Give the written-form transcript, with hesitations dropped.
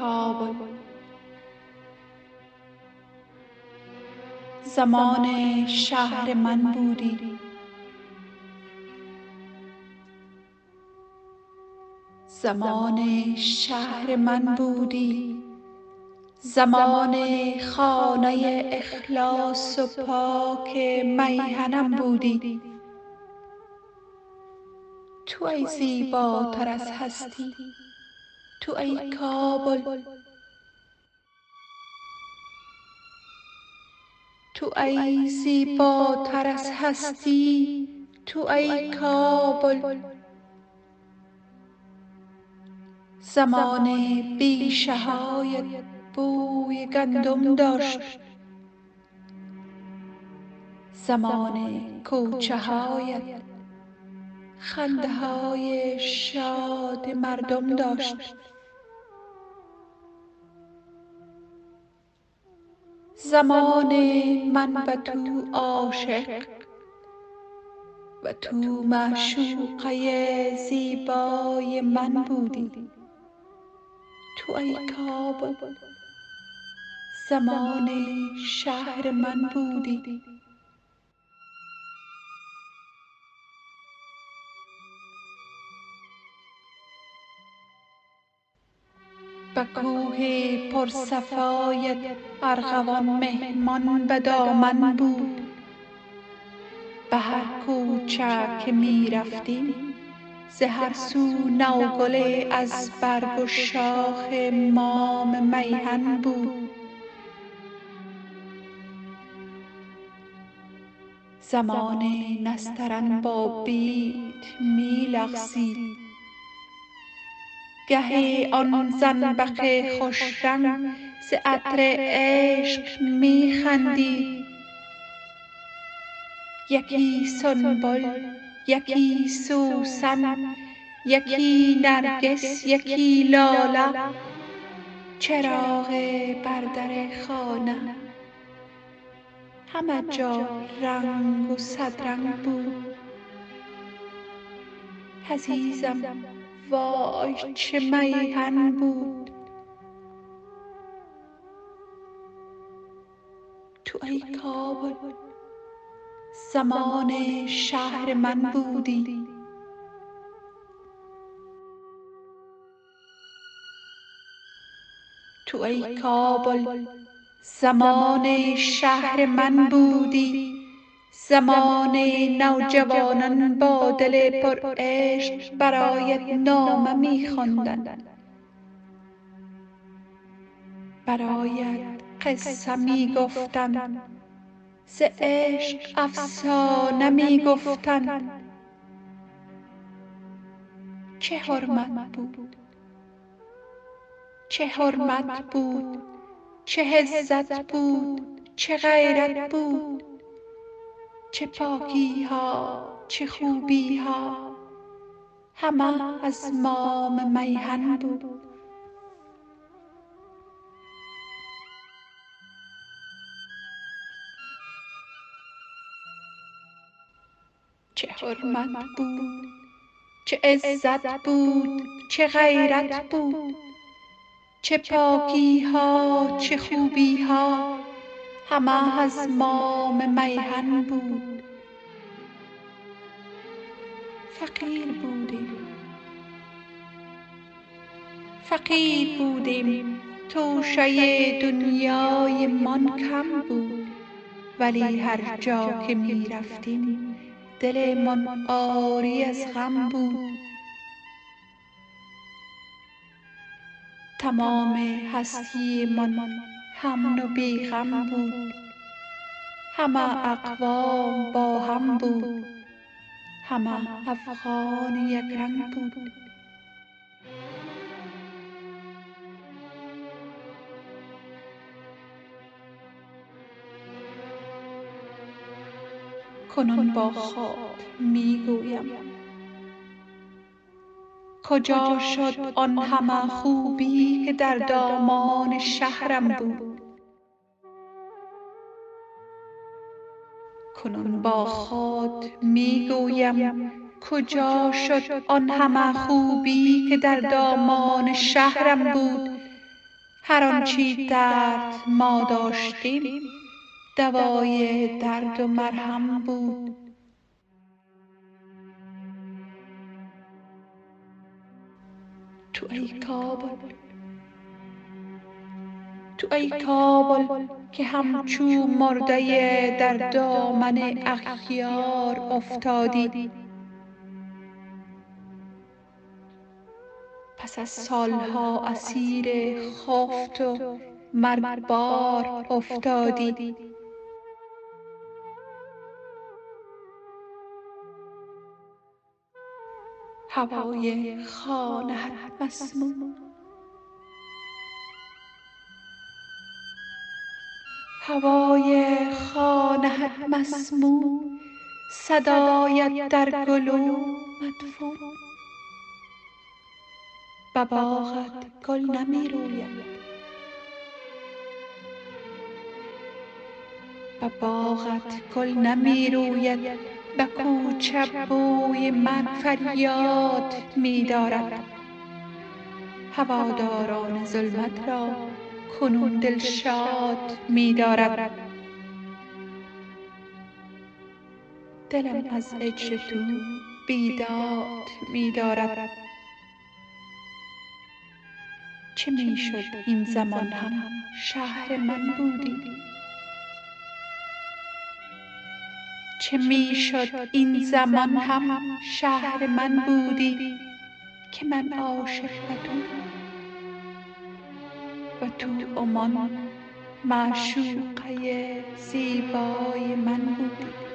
کابل. زمان شهر من بودی، زمان شهر من بودی، زمان خانه اخلاص و پاک میهنم بودی. تو ای زیباتر از هستی، تو ای کابل، تو ای زیباتر از هستی، تو ای کابل. زمان بیشه هایت بوی گندم داشت، زمان کوچه هایت خنده های شاد مردم داشت. زمان من به تو عاشق و تو معشوقه زیبای من بودی. تو ای کابل، زمان شهر من بودی. به کوه پرصفایت ارغوان مهمان به دامن بود. به هر کوچه که می رفتیم ز هر سو نوگلی از برگ و شاخ مام میهن بود. زمان نسترن با بید می لغزید، گهی آن زنبق خوش رنگ ز عطر عشق می خندید. یکی سنبل، یکی سوسن، یکی نرگس، یکی لاله، چراغ بر در خانه همه جا رنگ و صدرنگ بود. عزیزم وای چه میهن بود. تو ای کابل، زمان شهر من بودی. تو ای کابل، زمان شهر من بودی. زمان نوجوانان با دل پر عشق برایت نامه می خواندند، برایت قصه می گفتند، ز عشق افسانه می گفتند. چه حرمت بود، چه حرمت بود، چه عزت بود، چه غیرت بود، چه پاکی ها، چه خوبی ها، همه از مام میهن بود. چه حرمت بود، چه عزت بود، چه غیرت بود، چه پاکی ها، چه خوبی ها، همه از مام میهن بود. فقیر بودیم، فقیر بودیم، توشه دنیای من کم بود، ولی هر جا که می رفتیم دل من عاری از غم بود. تمام هستی من امن و بی غم بود، همه اقوام با هم بود، همه افغان یک رنگ بود. کنون با خود می گویم کجا شد آن همه خوبی که در دامان شهرم بود. کنون با خود می گویم کجا شد آن همه خوبی که در دامان شهرم بود. هر آنچی درد ما داشتیم دوای درد و مرهم بود. تو ای کابل، تو ای کابل که همچو مرده در دامن اغیار افتادی. پس از سالها اسیر خفت و مرگبار افتادی. هوای خانه‌ات مسموم، هوای خانه‌ات مسموم، صدایت در گلو مدفون. به باغت گل نمی روید، به باغت گل نمی روید، به کوچه بوی من فریاد می دارد. هواداران ظلمت را کنون دلشاد می دارد. دلم از هجر تو بیداد می دارد. چه می شد این زمان هم شهر من بودی، چه می شد این زمان هم شهر من بودی، که من عاشق تو و تو عمان معشوقه زیبای من بودی.